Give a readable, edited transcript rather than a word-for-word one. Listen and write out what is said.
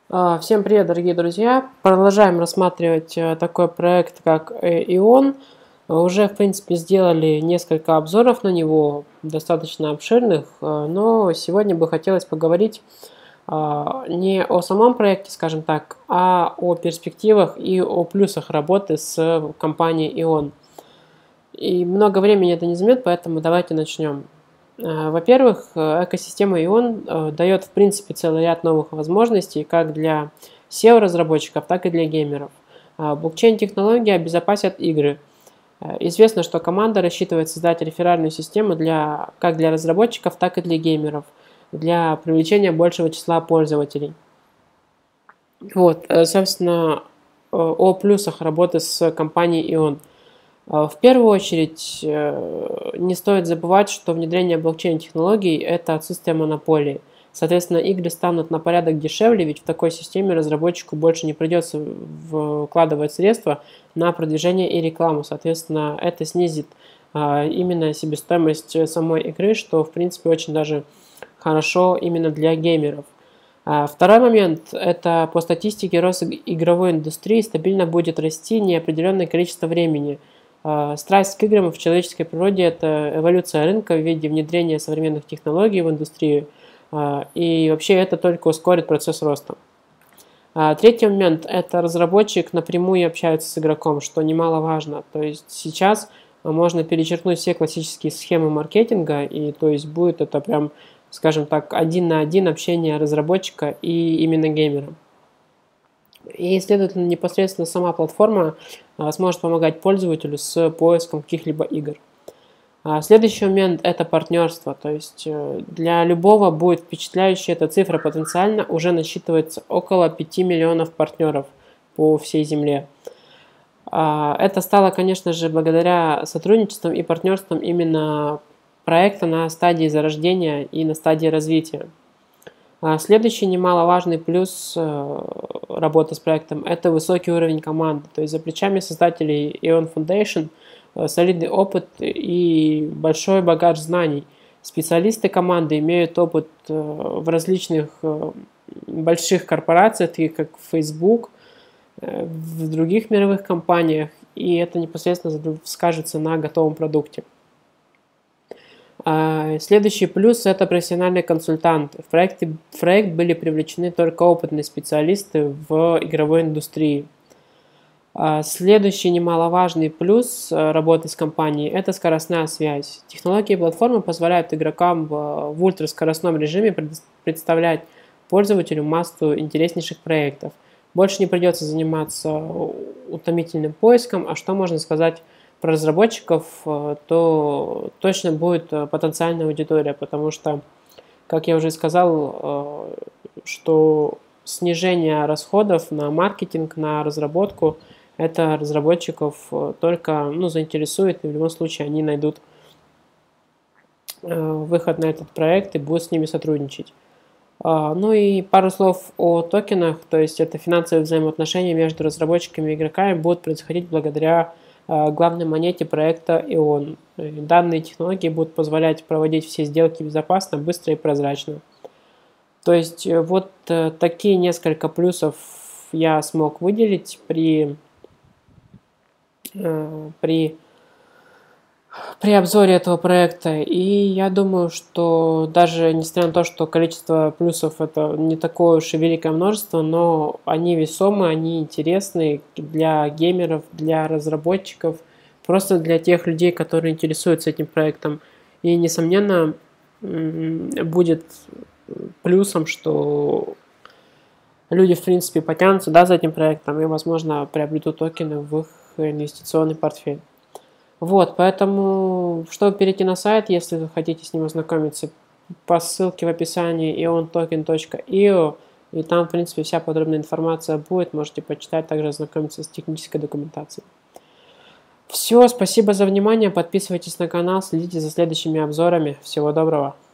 Всем привет, дорогие друзья! Продолжаем рассматривать такой проект, как Ion. Уже, в принципе, сделали несколько обзоров на него, достаточно обширных, но сегодня бы хотелось поговорить не о самом проекте, скажем так, а о перспективах и о плюсах работы с компанией Ion. И много времени это не займет, поэтому давайте начнем. Во-первых, экосистема Ion дает, в принципе, целый ряд новых возможностей как для SEO-разработчиков, так и для геймеров. Блокчейн-технологии обезопасят игры. Известно, что команда рассчитывает создать реферальную систему как для разработчиков, так и для геймеров, для привлечения большего числа пользователей. Собственно, о плюсах работы с компанией Ion. В первую очередь, не стоит забывать, что внедрение блокчейн-технологий – это отсутствие монополии. Соответственно, игры станут на порядок дешевле, ведь в такой системе разработчику больше не придется вкладывать средства на продвижение и рекламу. Соответственно, это снизит именно себестоимость самой игры, что, в принципе, очень даже хорошо именно для геймеров. Второй момент – это по статистике рост игровой индустрии стабильно будет расти неопределенное количество времени. Страсть к играм в человеческой природе – это эволюция рынка в виде внедрения современных технологий в индустрию, и вообще это только ускорит процесс роста. Третий момент – это разработчик напрямую общается с игроком, что немаловажно. То есть сейчас можно перечеркнуть все классические схемы маркетинга, и то есть будет это прям, скажем так, один на один общение разработчика и именно геймера. И, следовательно, непосредственно сама платформа сможет помогать пользователю с поиском каких-либо игр. Следующий момент – это партнерство. То есть для любого будет впечатляющая эта цифра. Потенциально уже насчитывается около 5 миллионов партнеров по всей Земле. Это стало, конечно же, благодаря сотрудничествам и партнерствам именно проекта на стадии зарождения и на стадии развития. Следующий немаловажный плюс работы с проектом – это высокий уровень команды. То есть за плечами создателей Ion Foundation солидный опыт и большой багаж знаний. Специалисты команды имеют опыт в различных больших корпорациях, таких как Facebook, в других мировых компаниях, и это непосредственно скажется на готовом продукте. Следующий плюс – это профессиональные консультанты. В проект были привлечены только опытные специалисты в игровой индустрии. Следующий немаловажный плюс работы с компанией – это скоростная связь. Технологии платформы позволяют игрокам в ультраскоростном режиме представлять пользователю массу интереснейших проектов. Больше не придется заниматься утомительным поиском, а что можно сказать про разработчиков, то точно будет потенциальная аудитория, потому что, как я уже сказал, что снижение расходов на маркетинг, на разработку, это разработчиков только заинтересует, и в любом случае они найдут выход на этот проект и будут с ними сотрудничать. Ну и пару слов о токенах, то есть это финансовые взаимоотношения между разработчиками и игроками будут происходить благодаря главной монете проекта Ion. Данные технологии будут позволять проводить все сделки безопасно, быстро и прозрачно. То есть вот такие несколько плюсов я смог выделить при обзоре этого проекта. И я думаю, что даже несмотря на то, что количество плюсов это не такое уж и великое множество, но они весомы, они интересны для геймеров, для разработчиков, просто для тех людей, которые интересуются этим проектом. И, несомненно, будет плюсом, что люди, в принципе, потянутся за этим проектом и, возможно, приобретут токены в их инвестиционный портфель. Поэтому, чтобы перейти на сайт, если вы хотите с ним ознакомиться, по ссылке в описании iontoken.io, и там, в принципе, вся подробная информация будет, можете почитать, также ознакомиться с технической документацией. Все, спасибо за внимание, подписывайтесь на канал, следите за следующими обзорами, всего доброго!